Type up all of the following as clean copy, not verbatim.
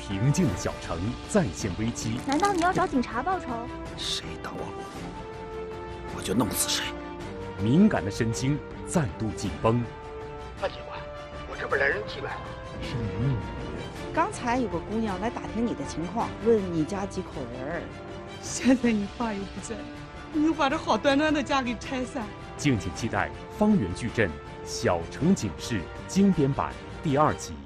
平静的小城再现危机。 难道你要找警察报仇？ 谁挡我路，我就弄死谁。 敏感的神经再度紧绷。 范警官，我这边来人进来了， 是你。 刚才有个姑娘来打听你的情况，问你家几口人。 现在你爸又不在，你又把这好端端的家给拆散。 敬请期待《方圆矩阵》小城警示经典版第2集。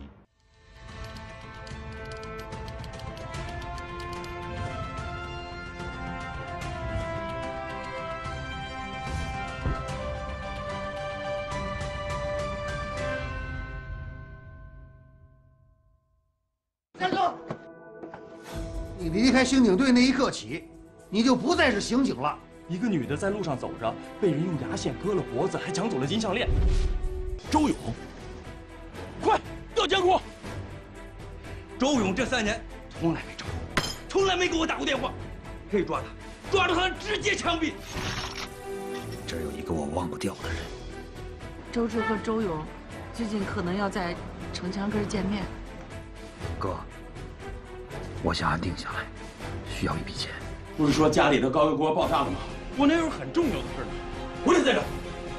你离开刑警队那一刻起，你就不再是刑警了。 一个女的在路上走着，被人用牙线割了脖子，还抢走了金项链。 周勇， 快调监控！ 周勇这3年从来没找过，从来没给我打过电话。可以抓他，抓住他直接枪毙。 这儿有一个我忘不掉的人。 周志和周勇最近可能要在城墙根见面。 哥，我想安定下来，需要一笔钱。 不是说家里的高压锅爆炸了吗？我那有很重要的事呢，我得在这儿。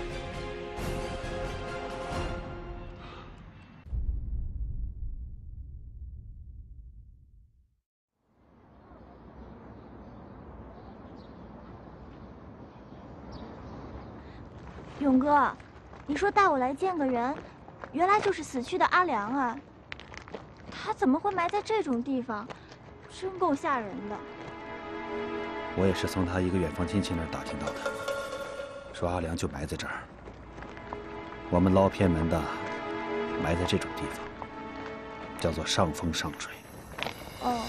勇哥，你说带我来见个人，原来就是死去的阿良啊！他怎么会埋在这种地方？真够吓人的。 我也是从他一个远房亲戚那儿打听到的，说阿良就埋在这儿。我们捞偏门的埋在这种地方，叫做上风上水。 哦。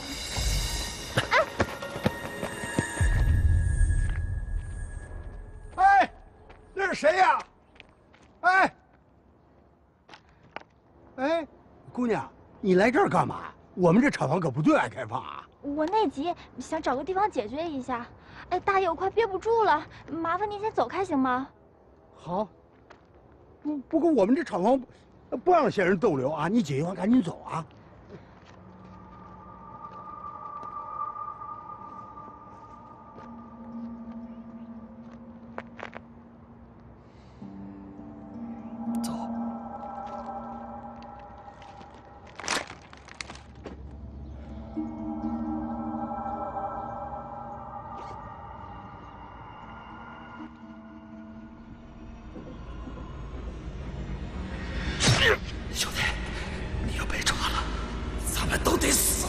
哎，那是谁呀？哎，姑娘，你来这儿干嘛？我们这厂房可不对外开放啊。 我内急，想找个地方解决一下。哎，大爷，我快憋不住了，麻烦您先走开行吗？ 好。不过我们这厂房不让闲人逗留啊，你几句话赶紧走啊。 走。兄弟，你要被抓了，咱们都得死。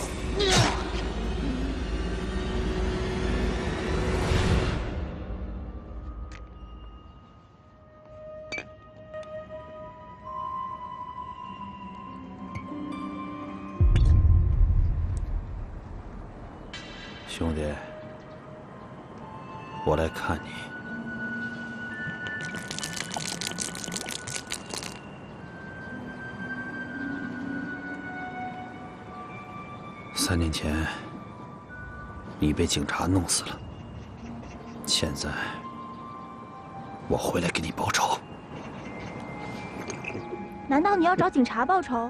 兄弟，我来看你。3年前，你被警察弄死了。现在，我回来给你报仇。 难道你要找警察报仇？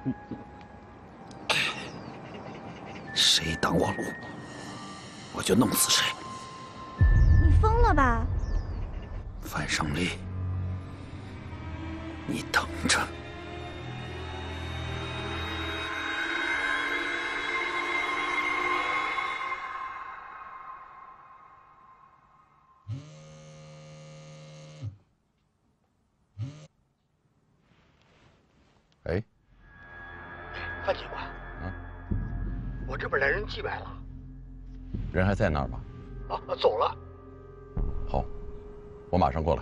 谁挡我路，我就弄死谁。 你疯了吧？ 范胜利，你等着。 哎， 范警官，我这边来人进来了。 人还在那儿吧？ 走了。 好，我马上过来。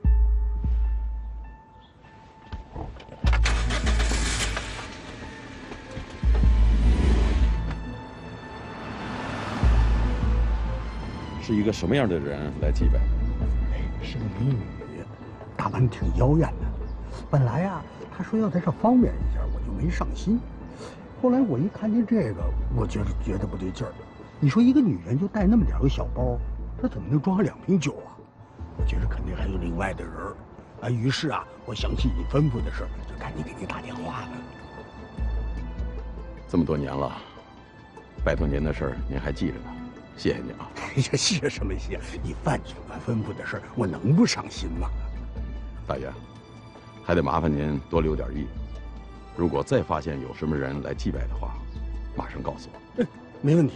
是一个什么样的人来祭拜？ 是个美女，打扮挺妖艳的。本来啊，她说要在这方便一下，我就没上心。后来我一看见这个，我觉得不对劲儿。你说一个女人就带那么点个小包，她怎么能装上2瓶酒啊？我觉得肯定还有另外的人儿。于是啊，我想起你吩咐的事，就赶紧给你打电话了。 这么多年了， 拜托您的事儿您还记着呢，谢谢你啊。 哎呀，谢什么谢？你范警官吩咐的事儿，我能不上心吗？ 大爷，还得麻烦您多留点意。如果再发现有什么人来祭拜的话，马上告诉我。 没问题。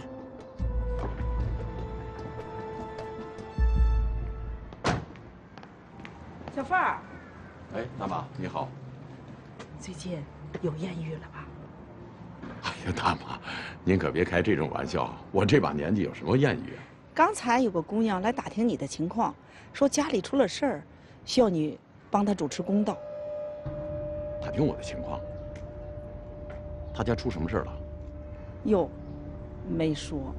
小凤儿， 哎，大妈你好。 最近有艳遇了吧？ 哎呀，大妈，您可别开这种玩笑，我这把年纪有什么艳遇啊？ 刚才有个姑娘来打听你的情况，说家里出了事儿，需要你帮她主持公道。 打听我的情况，他家出什么事了？ 哟，没说。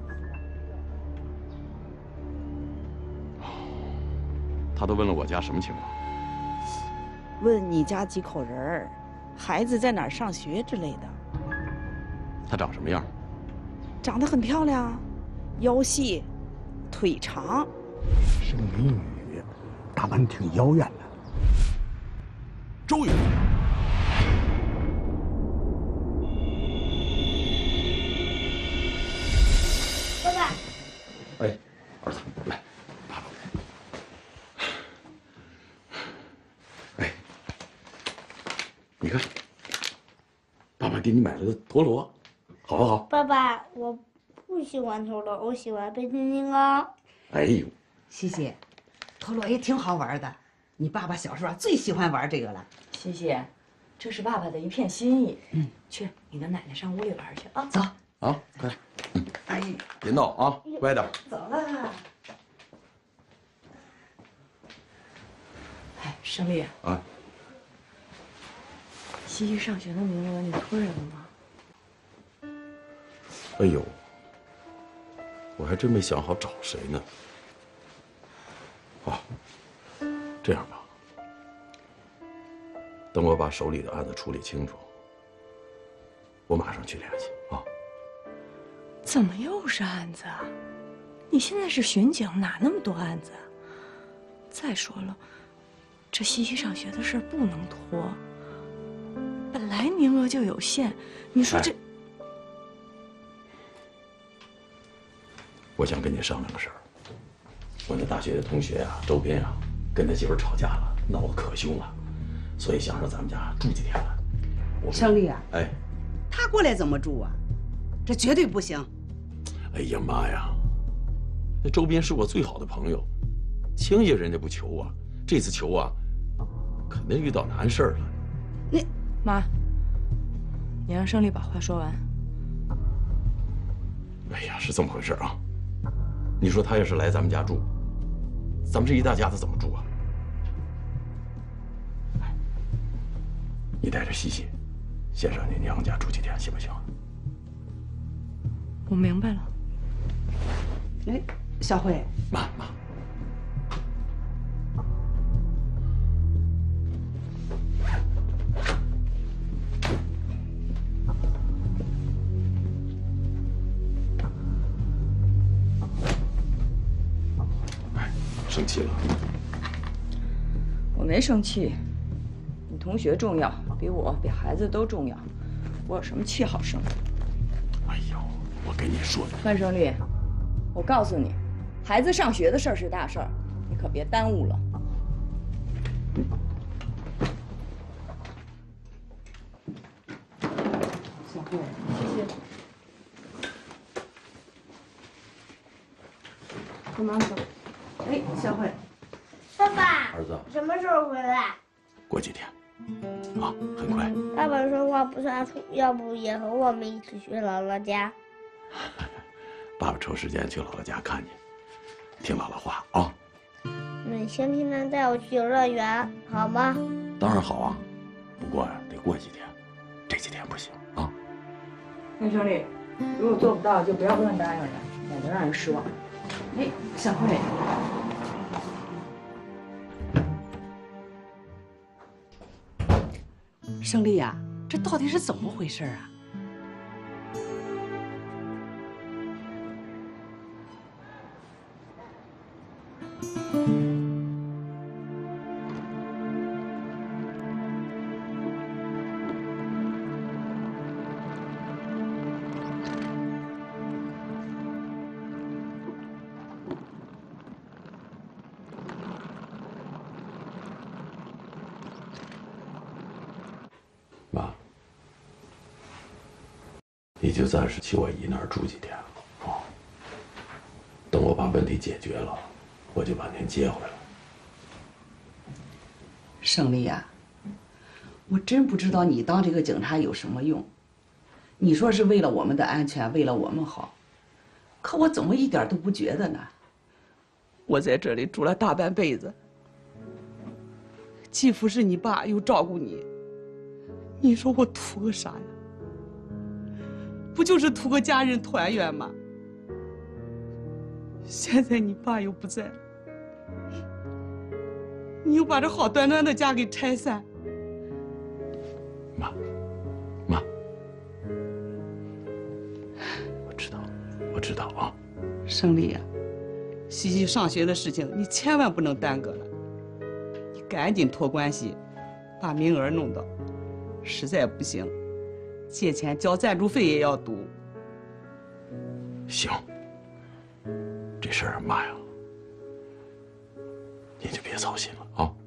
他都问了我家什么情况？ 问你家几口人儿，孩子在哪儿上学之类的。 他长什么样？ 长得很漂亮，腰细，腿长， 是个美女，打扮挺妖艳的。 周勇。 爸爸。 哎，儿子，来，爸爸。哎，你看，爸爸给你买了个陀螺，好不好？ 爸爸，我不喜欢陀螺，我喜欢变形金刚。 哎呦， 西西，陀螺也挺好玩的。你爸爸小时候最喜欢玩这个了。 西西，这是爸爸的一片心意。去，你的奶奶上屋里玩去啊。 走。 啊，快。哎，别闹啊，乖点。 走了。 哎，胜利啊， 西西上学的名额你托人了吗？ 哎呦，我还真没想好找谁呢。啊，这样吧，等我把手里的案子处理清楚，我马上去联系啊。 怎么又是案子啊？你现在是巡警，哪那么多案子啊？再说了，这西西上学的事儿不能拖，本来名额就有限，你说这…… 我想跟你商量个事儿。我那大学的同学啊，周斌啊，跟他媳妇吵架了，闹得可凶了，所以想让咱们家住几天了。 胜利啊， 哎， 他过来怎么住啊？这绝对不行。 哎呀妈呀，那周斌是我最好的朋友，亲家人家不求啊，这次求啊，肯定遇到难事儿了。 你妈，你让胜利把话说完。 哎呀，是这么回事啊。你说他要是来咱们家住，咱们这一大家子怎么住啊？你带着西西，先上你娘家住几天，行不行？ 我明白了。 哎，小慧， 妈，生气了？ 我没生气，你同学重要，比我比孩子都重要，我有什么气好生？ 哎呦，我跟你说的。 范胜利，我告诉你，孩子上学的事儿是大事儿，你可别耽误了。 小慧， 谢谢。跟妈走。 哎，小慧， 爸爸， 儿子， 什么时候回来？ 过几天，啊，很快。 爸爸说话不算数，要不也和我们一起去姥姥家？ 爸爸抽时间去姥姥家看你，听姥姥话啊。 你星期天带我去游乐园好吗？ 当然好啊，不过呀，得过几天，这几天不行啊。 范胜利，如果做不到就不要乱答应人，免得让人失望。 哎，小慧。胜利呀，这到底是怎么回事啊？ 你就暂时去我姨那儿住几天啊。等我把问题解决了，我就把您接回来。 胜利呀，我真不知道你当这个警察有什么用。你说是为了我们的安全，为了我们好，可我怎么一点都不觉得呢？ 我在这里住了大半辈子，既服侍你爸，又照顾你，你说我图个啥呀？不就是图个家人团圆吗？现在你爸又不在，你又把这好端端的家给拆散。 妈，我知道啊。 胜利呀，西西上学的事情你千万不能耽搁了，你赶紧托关系，把名额弄到。实在不行，借钱交赞助费也要读。 行，这事儿妈呀，你就别操心了啊。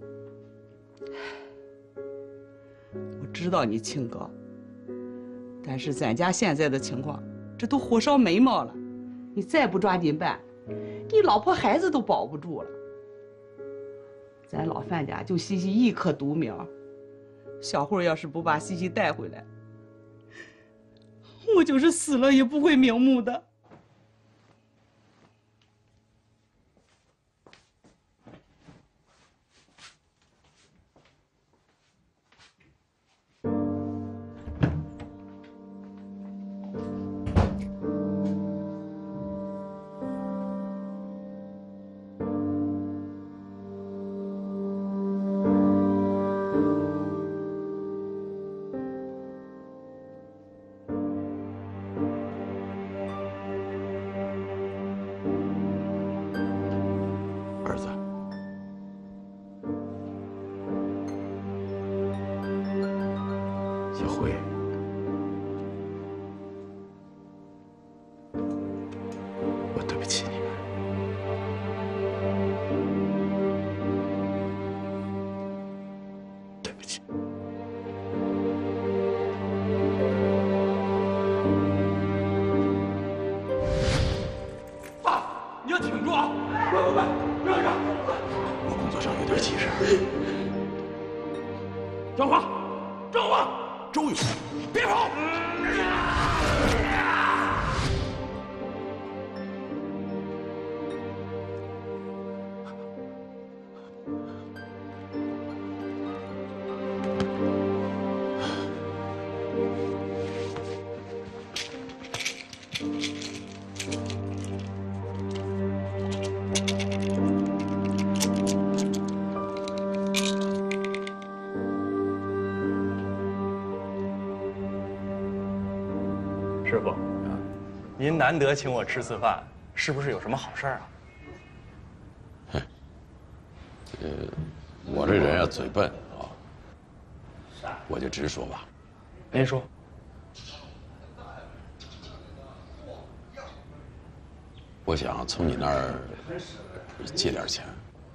我知道你清高，但是咱家现在的情况，这都火烧眉毛了，你再不抓紧办，你老婆孩子都保不住了。咱老范家就西西一棵独苗，小慧要是不把西西带回来，我就是死了也不会瞑目的。 儿子，小辉，我对不起你们，对不起。 爸，你要挺住啊！快！让一让！ 我工作上有点急事。 张华， 周勇， 别跑！ 师傅，您难得请我吃次饭，是不是有什么好事啊？ 我这人啊嘴笨啊，我就直说吧。 您说。 我想从你那儿借点钱。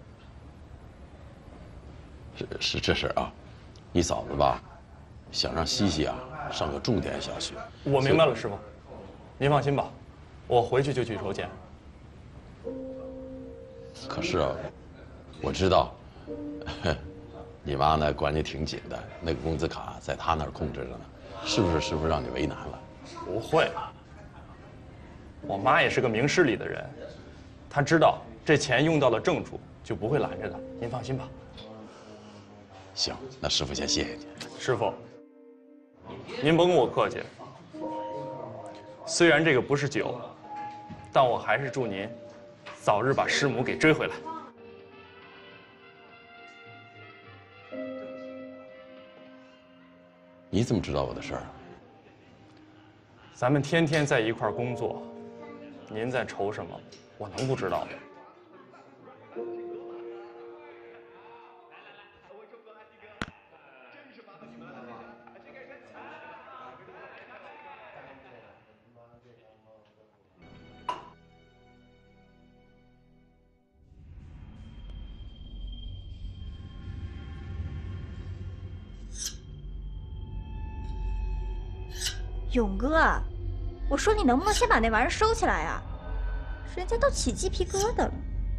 是这事儿啊，你嫂子吧，想让西西啊上个重点小学。 我明白了，师傅，您放心吧，我回去就去筹钱。 可是啊，我知道，你妈呢管你挺紧的，那个工资卡在她那儿控制着呢，是不是？是不是让你为难了？ 不会，我妈也是个明事理的人，她知道这钱用到了正处，就不会拦着的。您放心吧。 行，那师傅先谢谢你。 师傅，您甭跟我客气。虽然这个不是酒，但我还是祝您早日把师母给追回来。 你怎么知道我的事儿？ 咱们天天在一块儿工作，您在愁什么？我能不知道吗？ 勇哥， 我说你能不能先把那玩意儿收起来啊？人家都起鸡皮疙瘩了。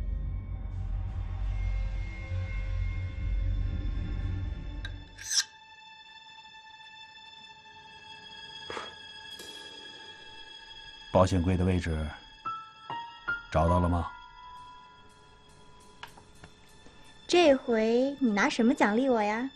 保险柜的位置找到了吗？ 这回你拿什么奖励我呀？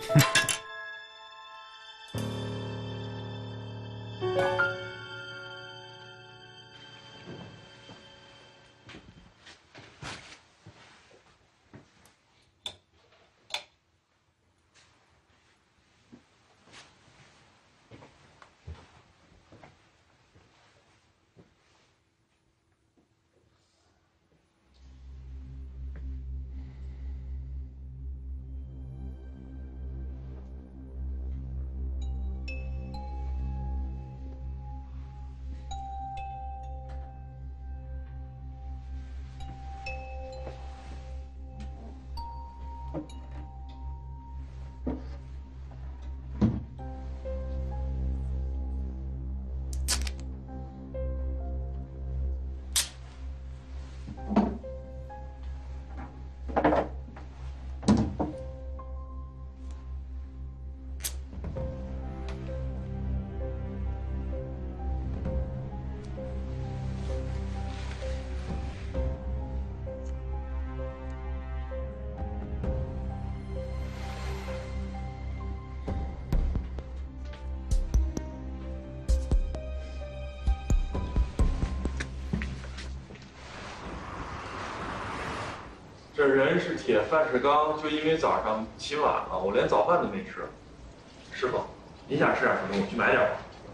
这人是铁，饭是钢，就因为早上起晚了，我连早饭都没吃。师傅，您想吃点什么？我去买点吧。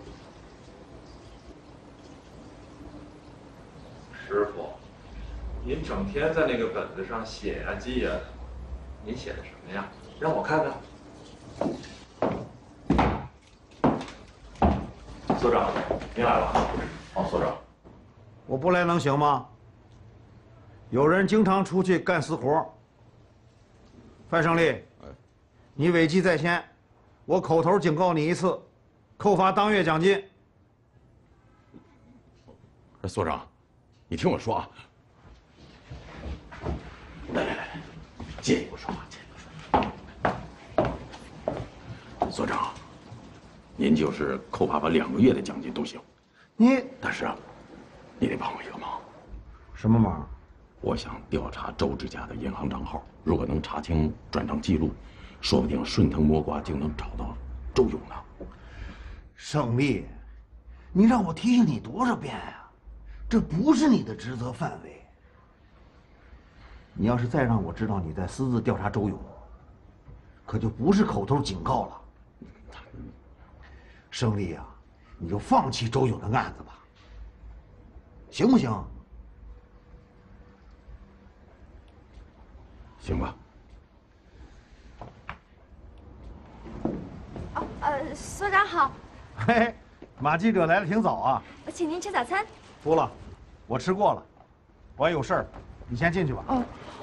师傅，您整天在那个本子上写呀记呀，您写的什么呀？让我看看。所长，您来了。好，所长。 我不来能行吗？有人经常出去干私活。范胜利，你违纪在先，我口头警告你一次，扣罚当月奖金。 所长，你听我说啊。来，借一步说话，借一步说。所长，您就是扣罚我2个月的奖金都行。但是啊，你得帮我一个忙。 什么忙？ 我想调查周志家的银行账号，如果能查清转账记录，说不定顺藤摸瓜就能找到周勇呢。 胜利，你让我提醒你多少遍呀？这不是你的职责范围。你要是再让我知道你在私自调查周勇，可就不是口头警告了。胜利呀，你就放弃周勇的案子吧，行不行？ 行吧。 所长好。 嘿，马记者来的挺早啊。 我请您吃早餐。 服了，我吃过了。我还有事儿，你先进去吧。 哦。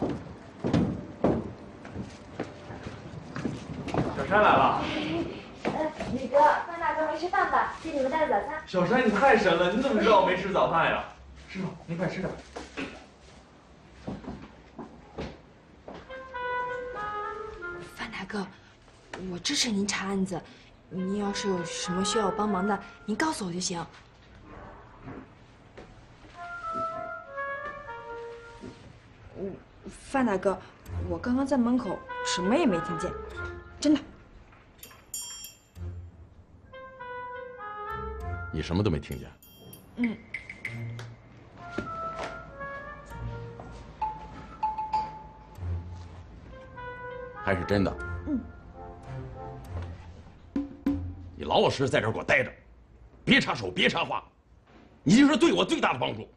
小山来了。 宇哥，范大哥没吃饭吧？给你们带的早餐。 小山，你太神了！你怎么知道我没吃早饭呀？师傅，您快吃点。 范大哥，我支持您查案子，您要是有什么需要我帮忙的，您告诉我就行。范大哥，我刚刚在门口什么也没听见，真的。 你什么都没听见？ 嗯。 还是真的？ 嗯。 你老老实实在这儿给我待着，别插手，别插话，你就是对我最大的帮助。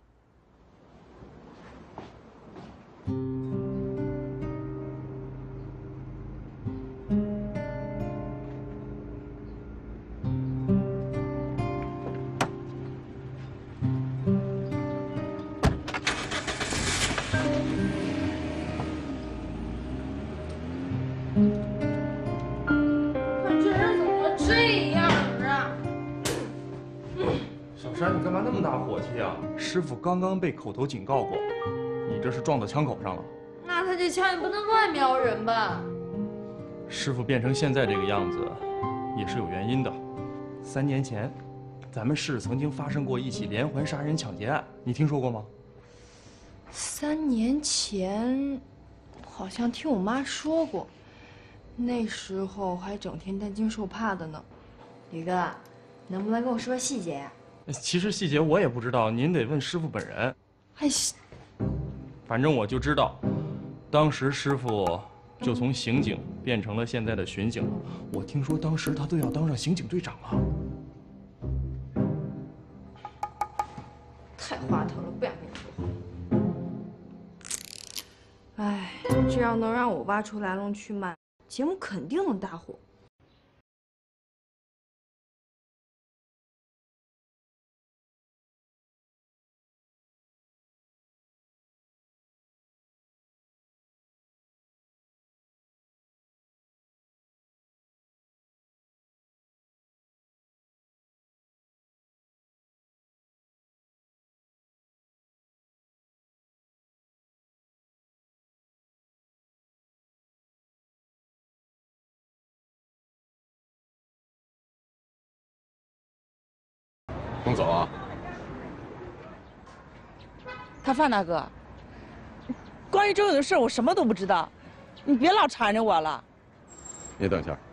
山，你干嘛那么大火气啊？师傅刚刚被口头警告过，你这是撞到枪口上了。 那他这枪也不能乱瞄人吧？ 师傅变成现在这个样子，也是有原因的。3年前，咱们市曾经发生过一起连环杀人抢劫案，你听说过吗 ？3年前，好像听我妈说过，那时候还整天担惊受怕的呢。 吕哥，能不能跟我说细节呀？ 其实细节我也不知道，您得问师傅本人。 哎， 反正我就知道，当时师傅就从刑警变成了现在的巡警了。我听说当时他都要当上刑警队长了。 太花头了，不想跟你说话。哎，这要能让我挖出来龙去脉，节目肯定能大火。 甭走啊！ 他范大哥，关于周勇的事我什么都不知道，你别老缠着我了。 你等一下，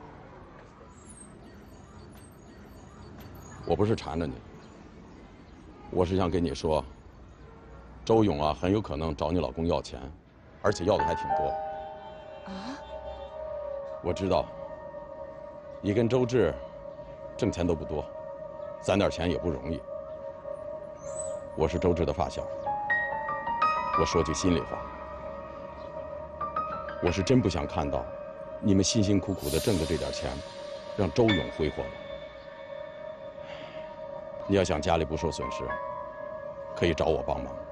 我不是缠着你，我是想跟你说，周勇啊很有可能找你老公要钱，而且要的还挺多。 啊？ 我知道，你跟周志挣钱都不多。攒点钱也不容易。我是周志的发小，我说句心里话，我是真不想看到你们辛辛苦苦的挣的这点钱，让周勇挥霍了。你要想家里不受损失，可以找我帮忙。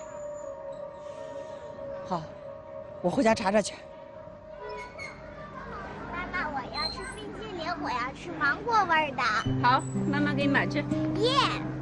好，我回家查查去。 我要吃芒果味儿的。 好，妈妈给你买去。 耶！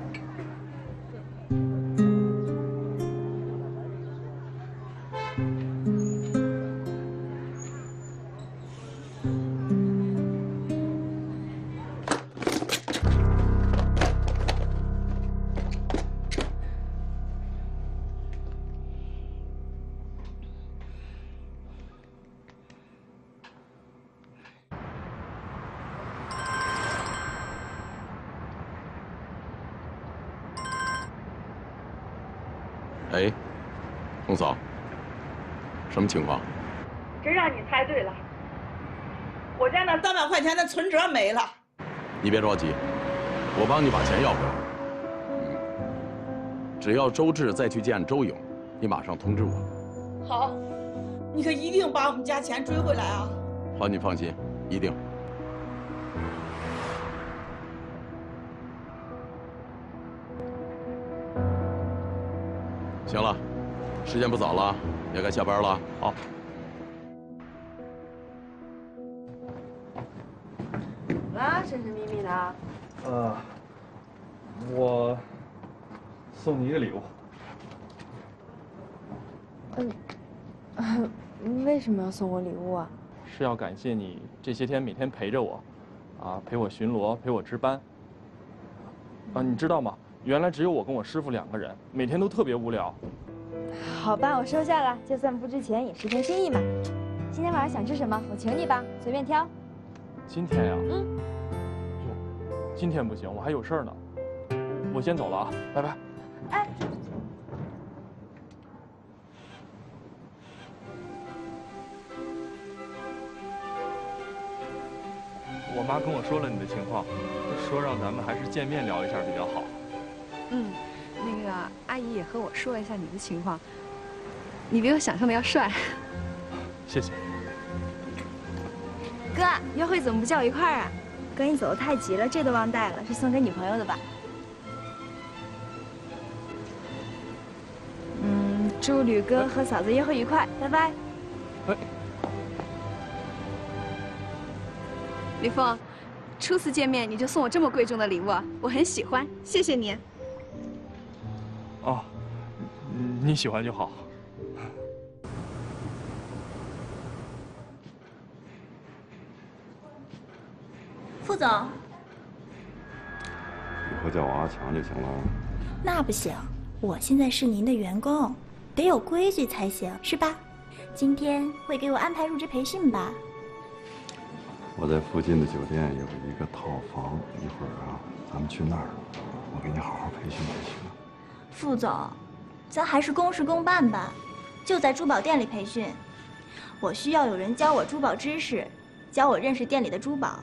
哎，洪嫂，什么情况？ 真让你猜对了，我家那300块钱的存折没了。 你别着急，我帮你把钱要回来。只要周志再去见周勇，你马上通知我。 好，你可一定把我们家钱追回来啊！ 好，你放心，一定。行了，时间不早了，也该下班了。 好。 啊，神神秘秘的。 我送你一个礼物。 为什么要送我礼物啊？ 是要感谢你这些天每天陪着我，陪我巡逻，陪我值班。你知道吗？原来只有我跟我师傅2个人，每天都特别无聊。 好吧，我收下了，就算不值钱也是份心意嘛。今天晚上想吃什么，我请你吧，随便挑。 今天呀？哟，今天不行，我还有事儿呢。我先走了啊，拜拜。 哎。 我妈跟我说了你的情况，说让咱们还是见面聊一下比较好。 那个阿姨也和我说了一下你的情况，你比我想象的要帅。 谢谢。 哥，约会怎么不叫我一块儿啊？哥，你走得太急了，这都忘带了，是送给女朋友的吧？祝吕哥和嫂子约会愉快，拜拜。 李峰， 初次见面你就送我这么贵重的礼物，我很喜欢，谢谢你。 哦，你喜欢就好。 副总， 以后叫我阿强就行了。 那不行，我现在是您的员工，得有规矩才行，是吧？今天会给我安排入职培训吧？ 我在附近的酒店有一个套房，一会儿啊，咱们去那儿，我给你好好培训培训。 副总，咱还是公事公办吧，就在珠宝店里培训。我需要有人教我珠宝知识，教我认识店里的珠宝。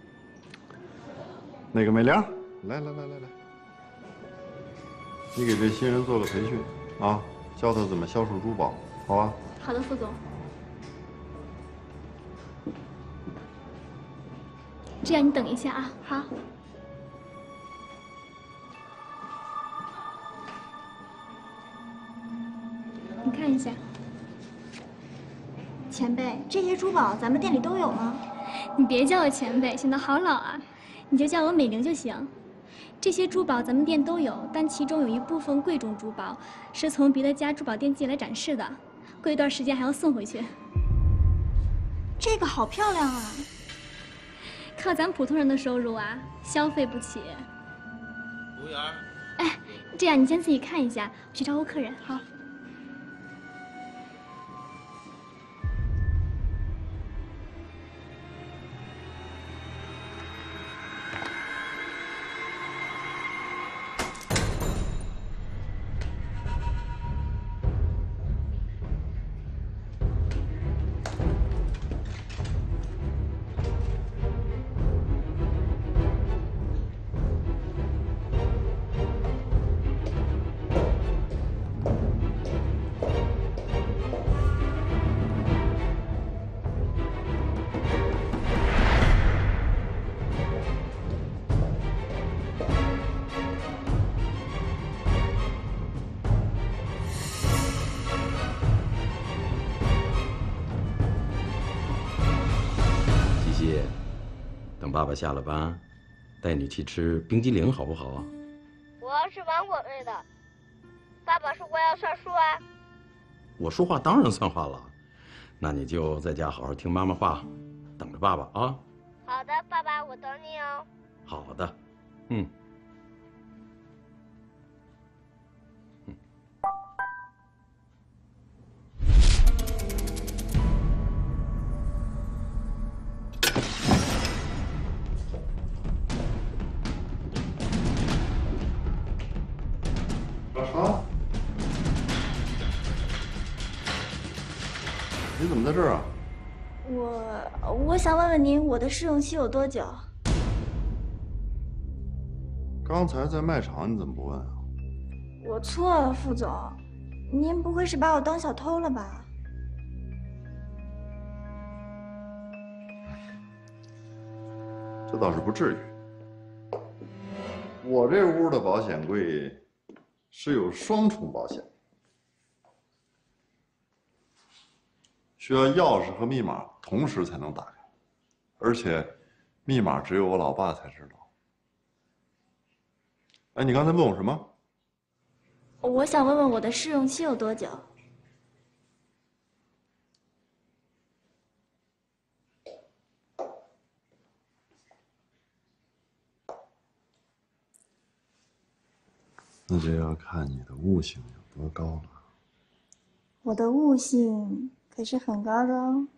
那个美玲，来，你给这新人做个培训啊，教他怎么销售珠宝，好吧？ 好的，副总。 这样你等一下啊，好。你看一下。 前辈，这些珠宝咱们店里都有吗？ 你别叫我前辈，显得好老啊。你就叫我美玲就行。这些珠宝咱们店都有，但其中有一部分贵重珠宝是从别的家珠宝店寄来展示的，过一段时间还要送回去。 这个好漂亮啊！ 靠咱普通人的收入啊，消费不起。 服务员。 哎，这样你先自己看一下，我去招呼客人。好。 等爸爸下了班，带你去吃冰激凌，好不好啊？ 我要吃芒果味的。爸爸说过要算数啊。 我说话当然算话了，那你就在家好好听妈妈话，等着爸爸啊。 好的，爸爸，我等你哦。 好的，嗯。 你怎么在这儿啊？ 我想问问您，我的试用期有多久？ 刚才在卖场，你怎么不问啊？ 我错了，副总，您不会是把我当小偷了吧？ 这倒是不至于。我这屋的保险柜是有双重保险。需要钥匙和密码同时才能打开，而且密码只有我老爸才知道。哎，你刚才问我什么？ 我想问问我的试用期有多久？ 那就要看你的悟性有多高了。 我的悟性可是很高的哦。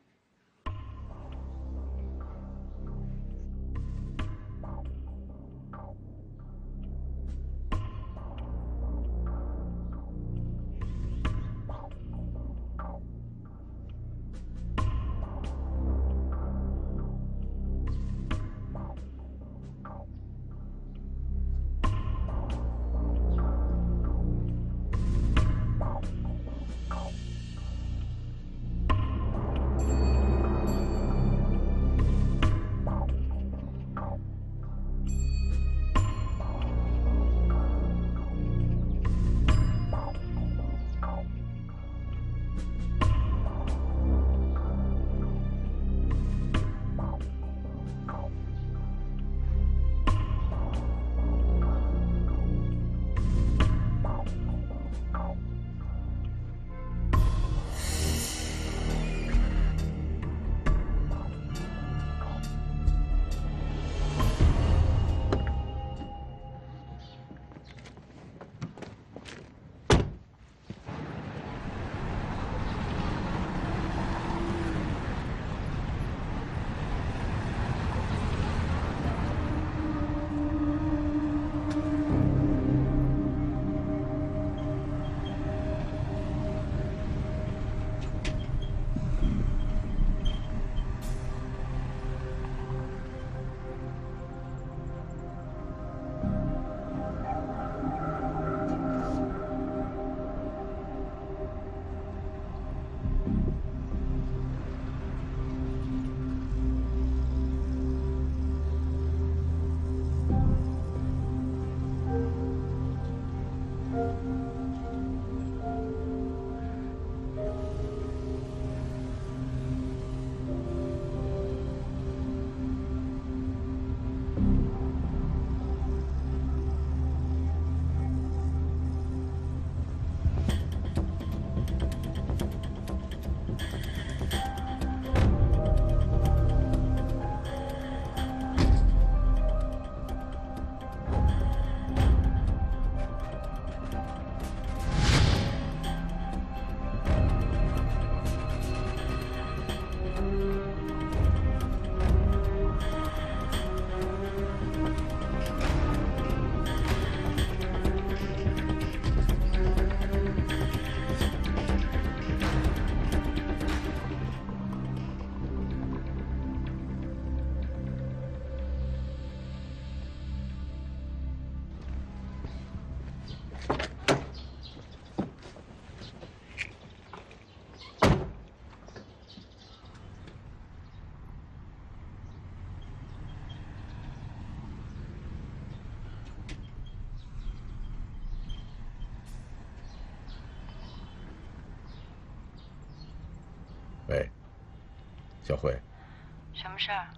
小慧， 什么事儿？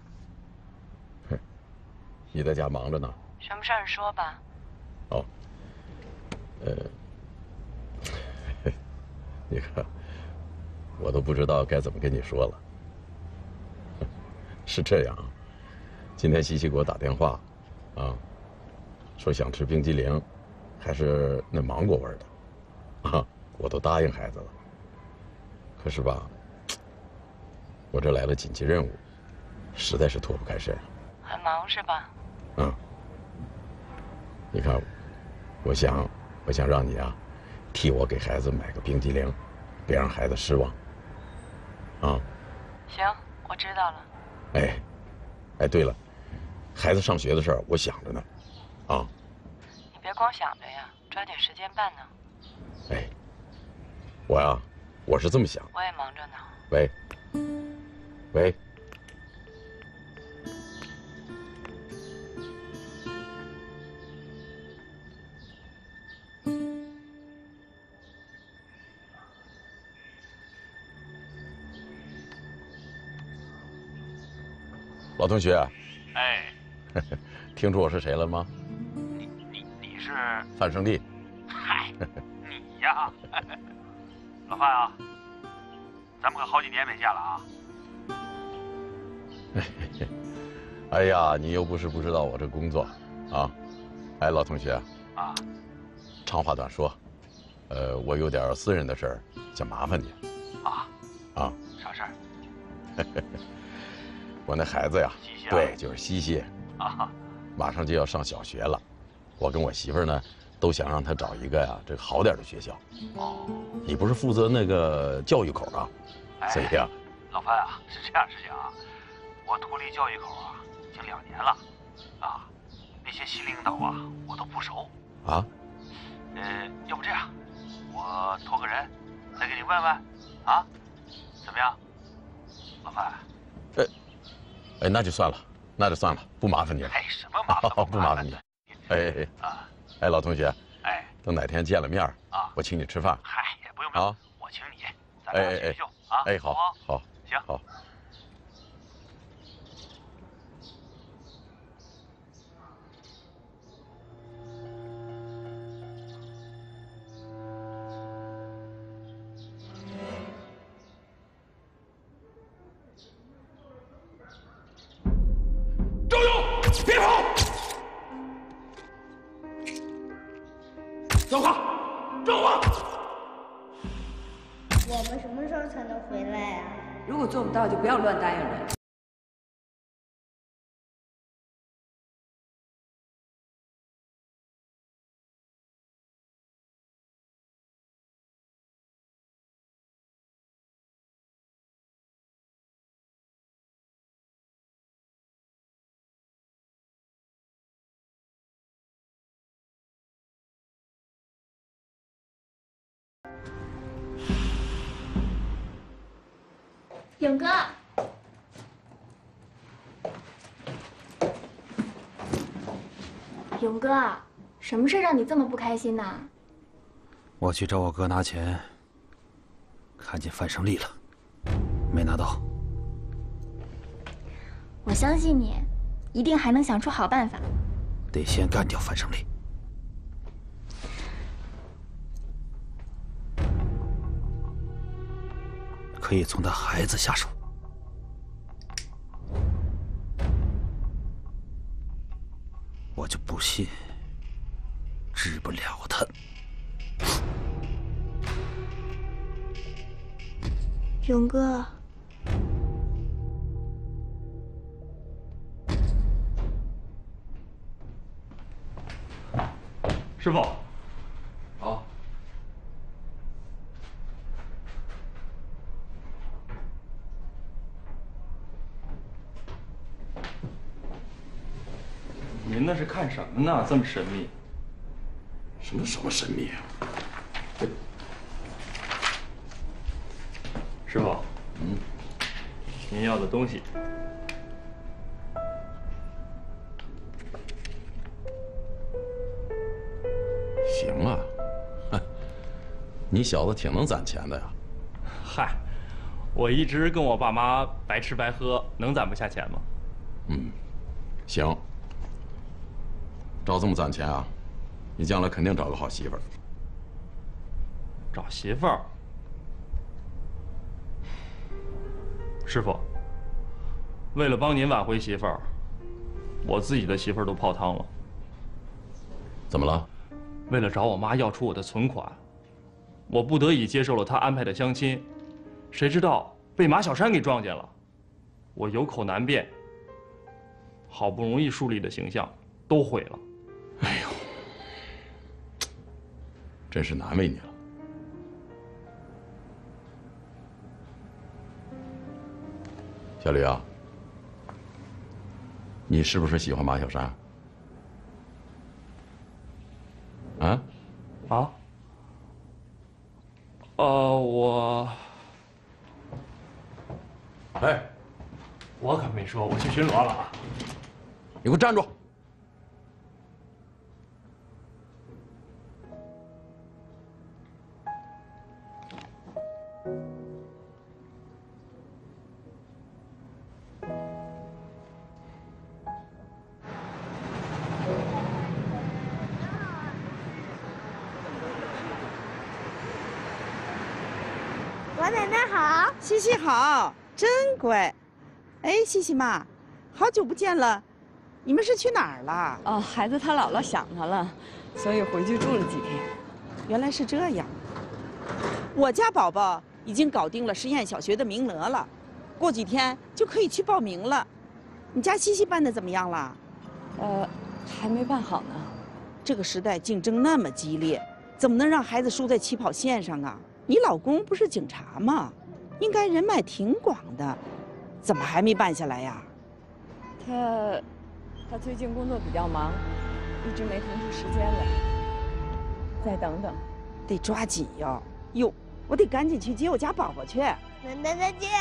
你在家忙着呢。 什么事儿？说吧。 哦，你看，我都不知道该怎么跟你说了。是这样，今天西西给我打电话，啊，说想吃冰激凌，还是那芒果味的，啊，我都答应孩子了。可是吧，我这来了紧急任务，实在是脱不开身。 很忙是吧？ 嗯。你看，我想让你啊，替我给孩子买个冰激凌，别让孩子失望。啊。 行，我知道了。 哎，对了，孩子上学的事儿我想着呢，啊。 你别光想着呀，抓紧时间办呢。 哎，我是这么想。 我也忙着呢。 喂。老同学， 哎， 听出我是谁了吗？ 你是范胜利。 嗨，你呀，老范啊，咱们可好几年没见了啊。 哎呀，你又不是不知道我这工作，啊，哎，老同学， 啊， 长话短说，我有点私人的事儿想麻烦你。啊， 啥事儿？ 我那孩子呀， 西西啊， 对，就是西西啊， 马上就要上小学了，我跟我媳妇儿呢，都想让他找一个呀这个好点的学校。 哦， 你不是负责那个教育口啊？所以呀， 老范啊，是这样啊，我脱离教育口啊已经2年了，啊，那些新领导啊我都不熟。 啊？ 要不这样，我托个人再给你问问，啊，怎么样，老范？ 哎，那就算了，不麻烦你了。 哎，什么麻烦？ 不麻烦你。哎，老同学， 哎， 等哪天见了面啊， 我请你吃饭。 嗨，也不用啊， 我请你，咱俩叙叙旧啊。 哎，好， 行， 好。 周勇，别跑！走开！走啊！ 我们什么时候才能回来呀？ 如果做不到，就不要乱答应人。 勇哥，勇哥，什么事让你这么不开心呢？ 我去找我哥拿钱，看见范胜利了，没拿到。 我相信你，一定还能想出好办法。 得先干掉范胜利。可以从他孩子下手。我就不信治不了他。 勇哥， 师傅， 好。 您那是看什么呢？这么神秘？ 什么神秘啊？ 师傅，您要的东西。 行啊，你小子挺能攒钱的呀。 嗨， 我一直跟我爸妈白吃白喝，能攒不下钱吗？ 嗯，行。照这么攒钱啊，你将来肯定找个好媳妇儿。 找媳妇儿？师傅，为了帮您挽回媳妇儿，我自己的媳妇儿都泡汤了。 怎么了？ 为了找我妈要出我的存款，我不得已接受了她安排的相亲，谁知道被马小山给撞见了，我有口难辩，好不容易树立的形象都毁了。 哎呦，真是难为你了。小吕啊，你是不是喜欢马小山？啊？ 啊？我…… 哎， 我可没说，我去巡逻了啊！ 你给我站住！ 王奶奶好， 西西好，真乖。哎，西西妈，好久不见了，你们是去哪儿了？ 哦，孩子他姥姥想他了，所以回去住了几天。 原来是这样。我家宝宝已经搞定了实验小学的名额了，过几天就可以去报名了。你家西西办的怎么样了？ 还没办好呢。 这个时代竞争那么激烈，怎么能让孩子输在起跑线上啊？你老公不是警察吗？应该人脉挺广的，怎么还没办下来呀？ 他最近工作比较忙，一直没腾出时间来。再等等， 得抓紧哟。哟，我得赶紧去接我家宝宝去。 奶奶再见。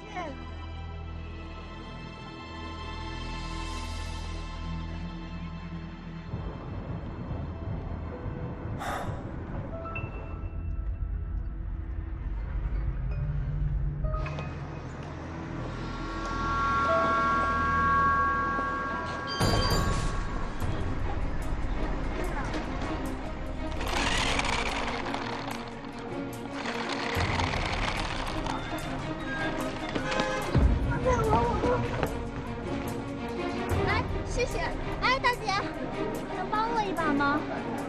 哎，谢谢。哎，大姐，能帮我一把吗？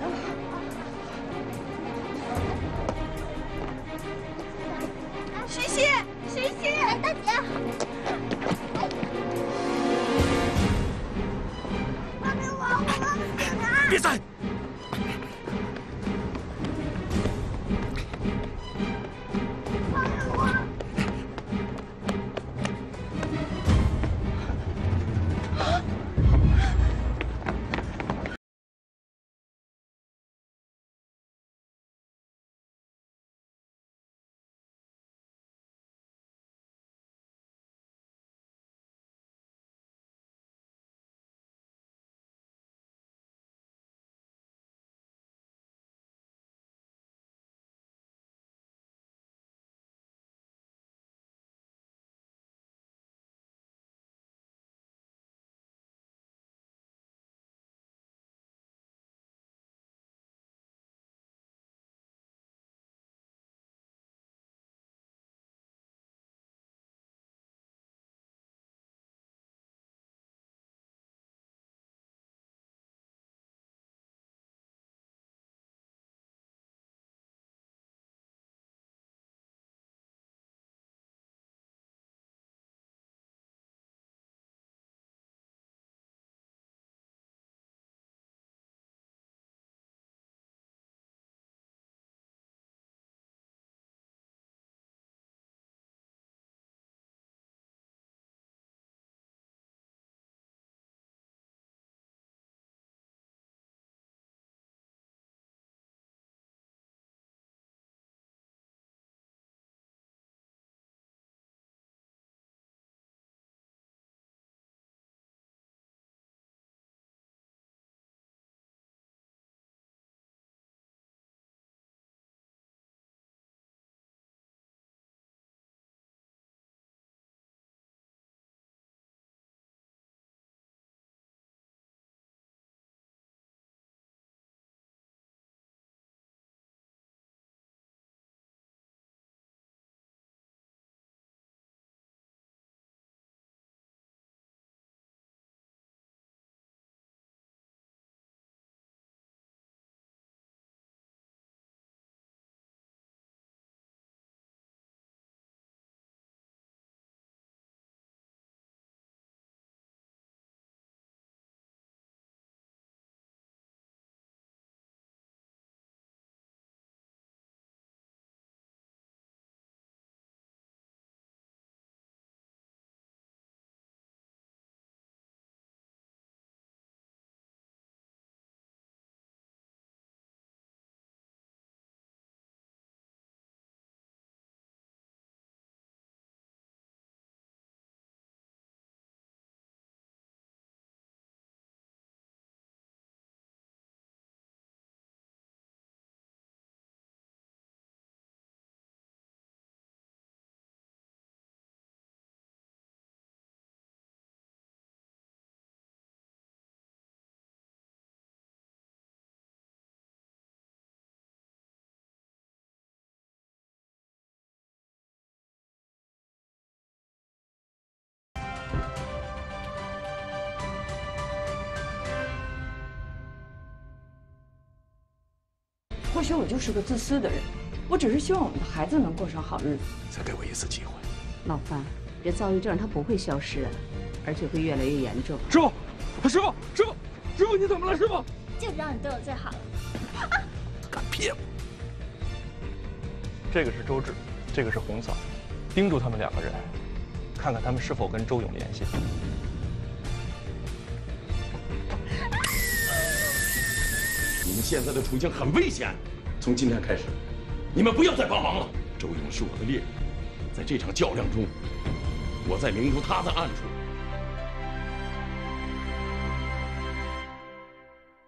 西西，西西， 哎，大姐。 帮给我， 别塞！ 或许我就是个自私的人，我只是希望我们的孩子能过上好日子。 再给我一次机会。 老范，这躁郁症它不会消失，而且会越来越严重。 师傅，师傅，你怎么了？师傅， 就知道你对我最好了。 敢骗我！ 这个是周志，这个是红嫂，盯住他们两个人，看看他们是否跟周勇联系。 你们现在的处境很危险，从今天开始，你们不要再帮忙了。周勇是我的猎人，在这场较量中，我在明珠，他在暗处，